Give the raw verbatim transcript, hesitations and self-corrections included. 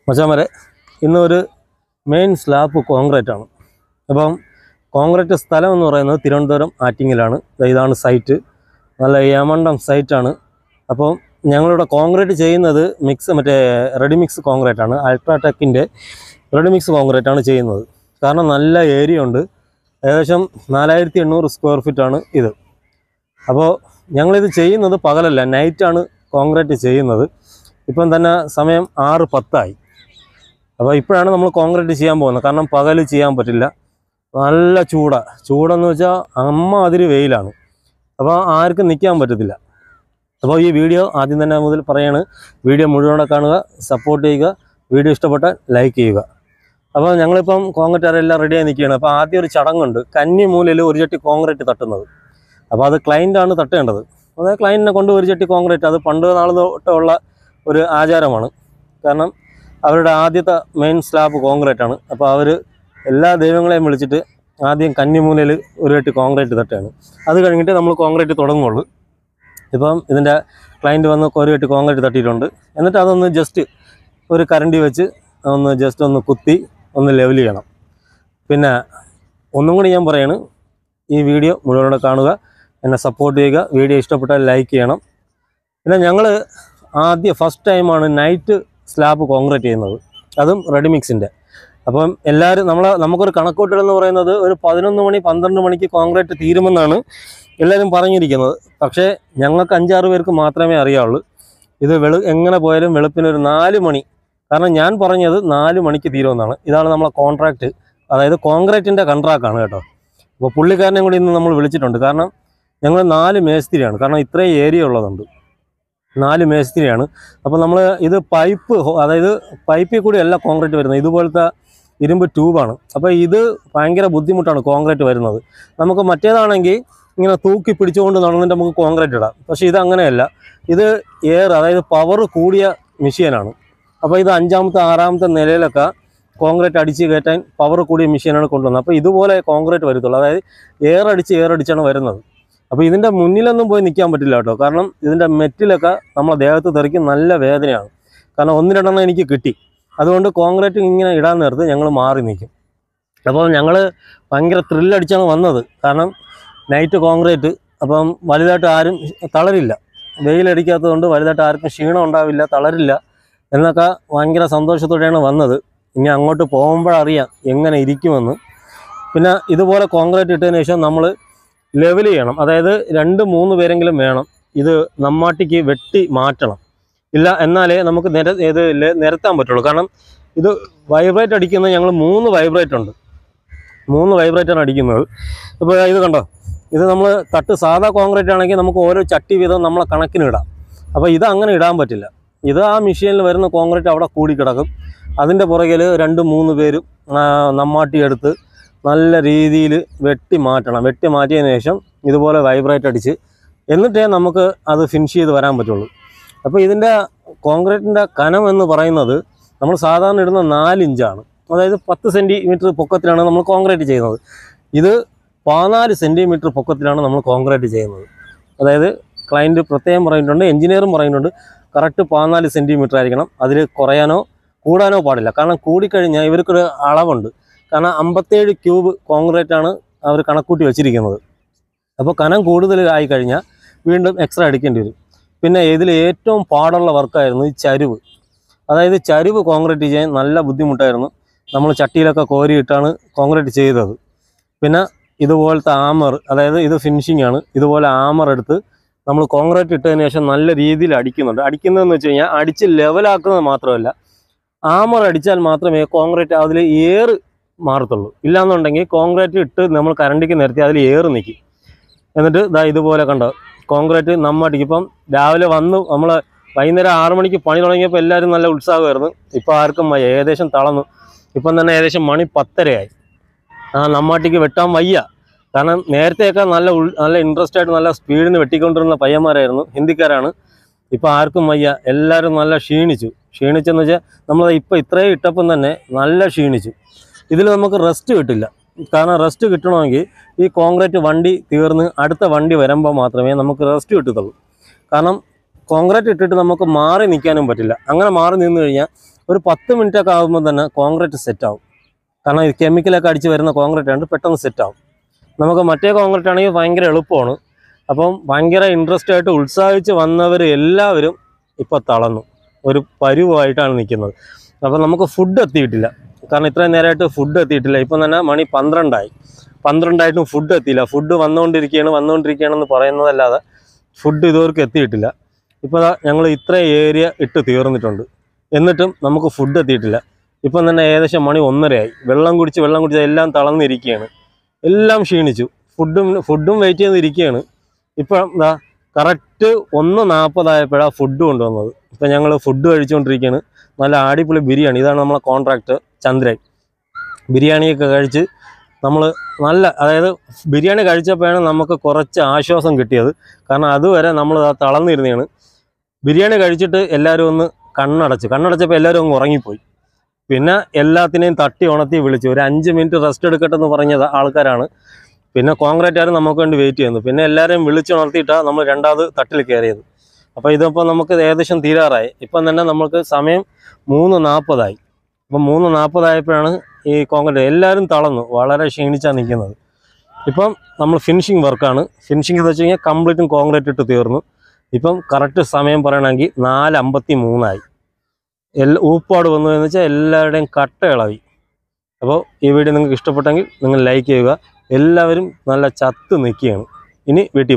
മച്ചാമരെ ഇന്നൊരു main slab concrete ആണ്. അപ്പം കോൺക്രീറ്റ് സ്ഥലം എന്ന് പറയുന്നത് തിരുവനന്തപുരം ആറ്റിങ്ങിലാണ്. ഇതാണ് സൈറ്റ്, നല്ല യമണ്ടം സൈറ്റാണ്. അപ്പോൾ ഞങ്ങളിവിടെ കോൺക്രീറ്റ് ചെയ്യുന്നത് മിക്സ് മറ്റേ റെഡിമിക്സ് കോൺക്രീറ്റ് ആണ്. അൾട്രാടെക്കിൻ്റെ റെഡിമിക്സ് കോൺക്രീറ്റ് ആണ് ചെയ്യുന്നത്. കാരണം നല്ല ഏരിയ ഉണ്ട്, ഏകദേശം നാലായിരത്തി എണ്ണൂറ് സ്ക്വയർ ഫീറ്റാണ് ഇത്. അപ്പോൾ ഞങ്ങളിത് ചെയ്യുന്നത് പകലല്ല, നൈറ്റാണ് കോൺക്രീറ്റ് ചെയ്യുന്നത്. ഇപ്പം തന്നെ സമയം ആറ് പത്തായി. അപ്പോൾ ഇപ്പോഴാണ് നമ്മൾ കോൺക്രീറ്റ് ചെയ്യാൻ പോകുന്നത്. കാരണം പകൽ ചെയ്യാൻ പറ്റില്ല, നല്ല ചൂടാണ്. ചൂടെന്ന് വെച്ചാൽ അമ്മ അതിരി വെയിലാണ്. അപ്പോൾ ആർക്കും നിൽക്കാൻ പറ്റത്തില്ല. അപ്പോൾ ഈ വീഡിയോ ആദ്യം തന്നെ മുതൽ പറയാണ്, വീഡിയോ മുഴുവൻ കാണുക, സപ്പോർട്ട് ചെയ്യുക, വീഡിയോ ഇഷ്ടപ്പെട്ടാൽ ലൈക്ക് ചെയ്യുക. അപ്പോൾ ഞങ്ങളിപ്പം കോൺക്രീറ്റ് അറയെല്ലാം റെഡിയായി നിൽക്കുകയാണ്. അപ്പോൾ ആദ്യം ഒരു ചടങ്ങുണ്ട്, കന്നി മൂലയിൽ ഒരു ചട്ടി കോൺക്രീറ്റ് തട്ടുന്നത്. അപ്പോൾ അത് ക്ലയൻറ്റാണ് തട്ടേണ്ടത്. അതായത് ക്ലയൻറ്റിനെ കൊണ്ട് ഒരു ചട്ടി കോൺക്രീറ്റ്, അത് പണ്ട് നാൾ തൊട്ടുള്ള ഒരു ആചാരമാണ്. കാരണം അവരുടെ ആദ്യത്തെ മെയിൻ സ്ലാബ് കോൺക്രീറ്റ് ആണ്. അപ്പോൾ അവർ എല്ലാ ദൈവങ്ങളെയും വിളിച്ചിട്ട് ആദ്യം കന്നിമൂലയിൽ ഒരു ചട്ടി കോൺക്രീറ്റ് തട്ടുകയാണ്. അത് കഴിഞ്ഞിട്ട് നമ്മൾ കോൺക്രീറ്റ് തുടങ്ങുള്ളൂ. ഇപ്പം ഇതിൻ്റെ ക്ലയൻറ്റ് വന്ന് ഒരു ചട്ടി കോൺക്രീറ്റ് തട്ടിയിട്ടുണ്ട്. എന്നിട്ട് അതൊന്ന് ജസ്റ്റ് ഒരു കരണ്ടി വെച്ച് ഒന്ന് ജസ്റ്റ് ഒന്ന് കുത്തി ഒന്ന് ലെവൽ ചെയ്യണം. പിന്നെ ഒന്നും കൂടി ഞാൻ പറയാണ്, ഈ വീഡിയോ മുഴുവനോടെ കാണുക, എന്നെ സപ്പോർട്ട് ചെയ്യുക, വീഡിയോ ഇഷ്ടപ്പെട്ടാൽ ലൈക്ക് ചെയ്യണം. പിന്നെ ഞങ്ങൾ ആദ്യം ഫസ്റ്റ് ടൈമാണ് നൈറ്റ് സ്ലാബ് കോൺക്രീറ്റ് ചെയ്യുന്നത്, അതും റെഡിമിക്സിൻ്റെ. അപ്പം എല്ലാവരും നമ്മളെ നമുക്കൊരു കണക്കൂട്ടലെന്ന് പറയുന്നത് ഒരു പതിനൊന്ന് മണി പന്ത്രണ്ട് മണിക്ക് കോൺക്രീറ്റ് തീരുമെന്നാണ് എല്ലാവരും പറഞ്ഞിരിക്കുന്നത്. പക്ഷേ ഞങ്ങൾക്ക് അഞ്ചാറ് പേർക്ക് മാത്രമേ അറിയാവുള്ളൂ ഇത് വെളു എങ്ങനെ പോയാലും വെളുപ്പിനൊരു നാല് മണി. കാരണം ഞാൻ പറഞ്ഞത് നാല് മണിക്ക് തീരുമെന്നാണ്. ഇതാണ് നമ്മളെ കോൺട്രാക്റ്റ്, അതായത് കോൺക്രീറ്റിൻ്റെ കോൺട്രാക്റ്റാണ് കേട്ടോ. അപ്പോൾ പുള്ളിക്കാരനെ കൂടി ഇന്ന് നമ്മൾ വിളിച്ചിട്ടുണ്ട്. കാരണം ഞങ്ങൾ നാല് മേസ്തിരിയാണ്, കാരണം ഇത്രയും ഏരിയ ഉള്ളതുണ്ട്, നാല് മേസ്തിരിയാണ്. അപ്പോൾ നമ്മൾ ഇത് പൈപ്പ്, അതായത് പൈപ്പിൽ കൂടി അല്ല കോൺക്രീറ്റ് വരുന്നത്, ഇതുപോലത്തെ ഇരുമ്പ് ട്യൂബാണ്. അപ്പോൾ ഇത് ഭയങ്കര ബുദ്ധിമുട്ടാണ് കോൺക്രീറ്റ് വരുന്നത്. നമുക്ക് മറ്റേതാണെങ്കിൽ ഇങ്ങനെ തൂക്കി പിടിച്ചുകൊണ്ട് നടന്നിട്ട് നമുക്ക് കോൺക്രീറ്റ് ഇടാം. പക്ഷേ ഇത് അങ്ങനെയല്ല, ഇത് എയർ, അതായത് പവർ കൂടിയ മെഷീനാണ്. അപ്പോൾ ഇത് അഞ്ചാമത്തെ ആറാമത്തെ നിലയിലൊക്കെ കോൺക്രീറ്റ് അടിച്ച് കയറ്റാൻ പവർ കൂടിയ മെഷീനാണ് കൊണ്ടുവന്നത്. അപ്പോൾ ഇതുപോലെ കോൺക്രീറ്റ് വരത്തുള്ളൂ, അതായത് എയർ അടിച്ച് എയർ അടിച്ചാണ് വരുന്നത്. അപ്പോൾ ഇതിൻ്റെ മുന്നിലൊന്നും പോയി നിൽക്കാൻ പറ്റില്ല കേട്ടോ. കാരണം ഇതിൻ്റെ മെറ്റിലൊക്കെ നമ്മളെ ദേഹത്ത് തെറിക്കും, നല്ല വേദനയാണ്. കാരണം ഒന്ന് രണ്ടെണ്ണം എനിക്ക് കിട്ടി. അതുകൊണ്ട് കോൺക്രീറ്റ് ഇങ്ങനെ ഇടാൻ നേരത്ത് ഞങ്ങൾ മാറി നിൽക്കും. അപ്പോൾ ഞങ്ങൾ ഭയങ്കര ത്രില്ലടിച്ചാണ് വന്നത്. കാരണം നൈറ്റ് കോൺക്രീറ്റ്, അപ്പം വലുതായിട്ട് ആരും തളരില്ല, വെയിലടിക്കാത്തതുകൊണ്ട് വലുതായിട്ട് ആർക്കും ക്ഷീണം ഉണ്ടാവില്ല, തളരില്ല എന്നൊക്കെ ഭയങ്കര സന്തോഷത്തോടെയാണ് വന്നത്. ഇനി അങ്ങോട്ട് പോകുമ്പോഴറിയാം എങ്ങനെ ഇരിക്കുമെന്ന്. പിന്നെ ഇതുപോലെ കോൺക്രീറ്റ് ഇട്ടതിന് ശേഷം നമ്മൾ ലെവൽ ചെയ്യണം. അതായത് രണ്ട് മൂന്ന് പേരെങ്കിലും വേണം ഇത് നമ്മാട്ടിക്ക് വെട്ടി മാറ്റണം. ഇല്ല എന്നാലേ നമുക്ക് നിര ഇത് നിരത്താൻ പറ്റുള്ളൂ. കാരണം ഇത് വൈബ്രേറ്റ് അടിക്കുന്നത് ഞങ്ങൾ മൂന്ന് വൈബ്രേറ്റ് ഉണ്ട്, മൂന്ന് വൈബ്രേറ്റാണ് അടിക്കുന്നത്. ഇപ്പോൾ ഇത് കണ്ടോ, ഇത് നമ്മൾ തട്ട് സാധാ കോൺക്രീറ്റ് ആണെങ്കിൽ നമുക്ക് ഓരോ ചട്ടി വീതം നമ്മളെ കണക്കിന് ഇടാം. അപ്പോൾ ഇത് അങ്ങനെ ഇടാൻ പറ്റില്ല. ഇത് ആ മെഷീനിൽ വരുന്ന കോൺക്രീറ്റ് അവിടെ കൂടിക്കിടക്കും. അതിൻ്റെ പുറകിൽ രണ്ട് മൂന്ന് പേരും നമ്മാട്ടി എടുത്ത് നല്ല രീതിയിൽ വെട്ടി മാറ്റണം. വെട്ടി മാറ്റിയതിന് ശേഷം ഇതുപോലെ വൈബ്രേറ്റ് അടിച്ച് എന്നിട്ടേ നമുക്ക് അത് ഫിനിഷ് ചെയ്ത് വരാൻ പറ്റുള്ളൂ. അപ്പോൾ ഇതിൻ്റെ കോൺക്രീറ്റിൻ്റെ കനം എന്ന് പറയുന്നത് നമ്മൾ സാധാരണ ഇടുന്ന നാലിഞ്ചാണ്. അതായത് പത്ത് സെൻറ്റിമീറ്റർ പൊക്കത്തിലാണ് നമ്മൾ കോൺക്രീറ്റ് ചെയ്യുന്നത്. ഇത് പതിനാല് സെൻറ്റിമീറ്റർ പൊക്കത്തിലാണ് നമ്മൾ കോൺക്രീറ്റ് ചെയ്യുന്നത്. അതായത് ക്ലയൻറ്റ് പ്രത്യേകം പറഞ്ഞിട്ടുണ്ട്, എഞ്ചിനീയറും പറയുന്നുണ്ട്, കറക്റ്റ് പതിനാല് സെൻറ്റിമീറ്റർ ആയിരിക്കണം. അതിൽ കുറയാനോ കൂടാനോ പാടില്ല. കാരണം കൂടിക്കഴിഞ്ഞാൽ ഇവർക്കൊരു അളവുണ്ട്. കാരണം അമ്പത്തേഴ് ക്യൂബ് കോൺക്രീറ്റാണ് അവർ കണക്കൂട്ടി വെച്ചിരിക്കുന്നത്. അപ്പോൾ കനം കൂടുതൽ ആയിക്കഴിഞ്ഞാൽ വീണ്ടും എക്സ്ട്രാ അടിക്കേണ്ടി വരും. പിന്നെ ഇതിൽ ഏറ്റവും പാടുള്ള വർക്കായിരുന്നു ഈ ചരിവ്. അതായത് ചരിവ് കോൺക്രീറ്റ് ചെയ്യാൻ നല്ല ബുദ്ധിമുട്ടായിരുന്നു. നമ്മൾ ചട്ടിയിലൊക്കെ കോരിയിട്ടാണ് കോൺക്രീറ്റ് ചെയ്തത്. പിന്നെ ഇതുപോലത്തെ ആമർ, അതായത് ഇത് ഫിനിഷിംഗ് ആണ്, ഇതുപോലെ ആമർ എടുത്ത് നമ്മൾ കോൺക്രീറ്റ് ഇട്ടതിന് ശേഷം നല്ല രീതിയിൽ അടിക്കുന്നുണ്ട്. അടിക്കുന്നതെന്ന് വെച്ച് കഴിഞ്ഞാൽ അടിച്ച് ലെവലാക്കുന്നത് മാത്രമല്ല, ആമർ അടിച്ചാൽ മാത്രമേ കോൺക്രീറ്റ് അതിൽ ഏറ് മാറത്തുള്ളൂ. ഇല്ലാന്നുണ്ടെങ്കിൽ കോൺക്രീറ്റ് ഇട്ട് നമ്മൾ കരണ്ടിക്ക് നിരത്തി അതിൽ ഏറ് നിൽക്കും. എന്നിട്ട് ഇതാ ഇതുപോലെ കണ്ടോ കോൺക്രീറ്റ് നമ്മടിക്കും. ഇപ്പം രാവിലെ വന്ന് നമ്മൾ വൈകുന്നേരം ആറ് മണിക്ക് പണി തുടങ്ങിയപ്പോൾ എല്ലാവരും നല്ല ഉത്സാഹമായിരുന്നു. ഇപ്പോൾ ആർക്കും വയ്യ, ഏകദേശം തളർന്നു. ഇപ്പം തന്നെ ഏകദേശം മണി പത്തരയായി. ആ നമ്മാട്ടിക്ക് വെട്ടാൻ വയ്യ. കാരണം നേരത്തെയൊക്കെ നല്ല നല്ല ഇൻട്രസ്റ്റ് ആയിട്ട് നല്ല സ്പീഡിന് വെട്ടിക്കൊണ്ടിരുന്ന പയ്യന്മാരായിരുന്നു, ഹിന്ദിക്കാരാണ്. ഇപ്പോൾ ആർക്കും വയ്യ, എല്ലാവരും നല്ല ക്ഷീണിച്ചു. ക്ഷീണിച്ചെന്ന് വെച്ചാൽ നമ്മൾ ഇപ്പോൾ ഇത്രയും ഇട്ടപ്പം തന്നെ നല്ല ക്ഷീണിച്ചു. ഇതിൽ നമുക്ക് റെസ്റ്റ് കിട്ടില്ല. കാരണം റെസ്റ്റ് കിട്ടണമെങ്കിൽ ഈ കോൺക്രീറ്റ് വണ്ടി തീർന്ന് അടുത്ത വണ്ടി വരുമ്പോൾ മാത്രമേ നമുക്ക് റെസ്റ്റ് കിട്ടത്തുള്ളൂ. കാരണം കോൺക്രീറ്റ് ഇട്ടിട്ട് നമുക്ക് മാറി നിൽക്കാനും പറ്റില്ല. അങ്ങനെ മാറി നിന്ന് കഴിഞ്ഞാൽ ഒരു പത്ത് മിനിറ്റൊക്കെ ആകുമ്പോൾ തന്നെ കോൺക്രീറ്റ് സെറ്റാവും. കാരണം ഈ കെമിക്കലൊക്കെ അടിച്ച് വരുന്ന കോൺക്രീറ്റ് ആണ്, പെട്ടെന്ന് സെറ്റാവും. നമുക്ക് മറ്റേ കോൺക്രീറ്റ് ആണെങ്കിൽ ഭയങ്കര എളുപ്പമാണ്. അപ്പം ഭയങ്കര ഇൻട്രസ്റ്റ് ആയിട്ട് ഉത്സാഹിച്ച് വന്നവർ എല്ലാവരും ഇപ്പോൾ തളർന്നു, ഒരു പരുവായിട്ടാണ് നിൽക്കുന്നത്. അപ്പം നമുക്ക് ഫുഡ് എത്തിയിട്ടില്ല, കാരണം ഇത്രയും നേരമായിട്ട് ഫുഡ് എത്തിയിട്ടില്ല. ഇപ്പം തന്നെ മണി പന്ത്രണ്ടായി, പന്ത്രണ്ടായിട്ടും ഫുഡ് എത്തിയില്ല. ഫുഡ് വന്നുകൊണ്ടിരിക്കുകയാണ് വന്നുകൊണ്ടിരിക്കുകയാണെന്ന് പറയുന്നതല്ലാതെ ഫുഡ് ഇതുവരെയ്ക്ക് എത്തിയിട്ടില്ല. ഇപ്പോൾ ഞങ്ങൾ ഇത്ര ഏരിയ ഇട്ട് തീർന്നിട്ടുണ്ട്, എന്നിട്ടും നമുക്ക് ഫുഡ് എത്തിയിട്ടില്ല. ഇപ്പം തന്നെ ഏകദേശം മണി ഒന്നരയായി. വെള്ളം കുടിച്ച് വെള്ളം കുടിച്ച് എല്ലാം തളർന്നിരിക്കുകയാണ്, എല്ലാം ക്ഷീണിച്ചു. ഫുഡും ഫുഡും വെയിറ്റ് ചെയ്തിരിക്കുകയാണ്. ഇപ്പം എന്താ കറക്റ്റ് ഒന്ന് നാൽപ്പതായപ്പോഴാണ് ഫുഡ് കൊണ്ടുവന്നത്. ഇപ്പം ഞങ്ങൾ ഫുഡ് കഴിച്ചുകൊണ്ടിരിക്കുകയാണ്. നല്ല അടിപൊളി ബിരിയാണി. ഇതാണ് നമ്മളെ കോൺട്രാക്ടർ ചന്ദ്രൻ. ബിരിയാണിയൊക്കെ കഴിച്ച് നമ്മൾ നല്ല, അതായത് ബിരിയാണി കഴിച്ചപ്പോഴാണ് നമുക്ക് കുറച്ച് ആശ്വാസം കിട്ടിയത്. കാരണം അതുവരെ നമ്മൾ തളർന്നിരുന്നതാണ്. ബിരിയാണി കഴിച്ചിട്ട് എല്ലാവരും ഒന്ന് കണ്ണടച്ച് കണ്ണടച്ചപ്പോൾ എല്ലാവരും അങ്ങ് ഉറങ്ങിപ്പോയി. പിന്നെ എല്ലാത്തിനെയും തട്ടി ഉണർത്തി വിളിച്ചു. ഒരു അഞ്ച് മിനിറ്റ് റെസ്റ്റ് എടുക്കട്ടെ എന്ന് പറഞ്ഞ ആൾക്കാരാണ്. പിന്നെ കോൺക്രീറ്റുകാർ നമുക്ക് വേണ്ടി വെയിറ്റ് ചെയ്യുന്നു. പിന്നെ എല്ലാവരെയും വിളിച്ചുണർത്തിയിട്ടാണ് നമ്മൾ രണ്ടാമത് തട്ടിൽ കയറിയത്. അപ്പോൾ ഇതിപ്പോൾ നമുക്ക് ഏകദേശം തീരാറായി. ഇപ്പം തന്നെ നമുക്ക് സമയം മൂന്ന് നാൽപ്പതായി. അപ്പം മൂന്ന് നാൽപ്പതായപ്പോഴാണ് ഈ കോൺക്രീറ്റ് എല്ലാവരും തളർന്നു, വളരെ ക്ഷീണിച്ചാണ് നിൽക്കുന്നത്. ഇപ്പം നമ്മൾ ഫിനിഷിങ് വർക്കാണ്. ഫിനിഷിങ് എന്ന് വെച്ച് കഴിഞ്ഞാൽ കംപ്ലീറ്റും കോൺക്രീറ്റ് ഇട്ട് തീർന്നു. ഇപ്പം കറക്റ്റ് സമയം പറയണമെങ്കിൽ നാല് അമ്പത്തി മൂന്നായി. എല്ലാ ഊപ്പാട് വന്നു എന്ന് വെച്ചാൽ എല്ലാവരുടെയും കട്ട ഇളവി. അപ്പോൾ ഈ വീഡിയോ നിങ്ങൾക്ക് ഇഷ്ടപ്പെട്ടെങ്കിൽ നിങ്ങൾ ലൈക്ക് ചെയ്യുക. എല്ലാവരും നല്ല ചത്ത് നിൽക്കുകയാണ്. ഇനി വീട്ടിൽ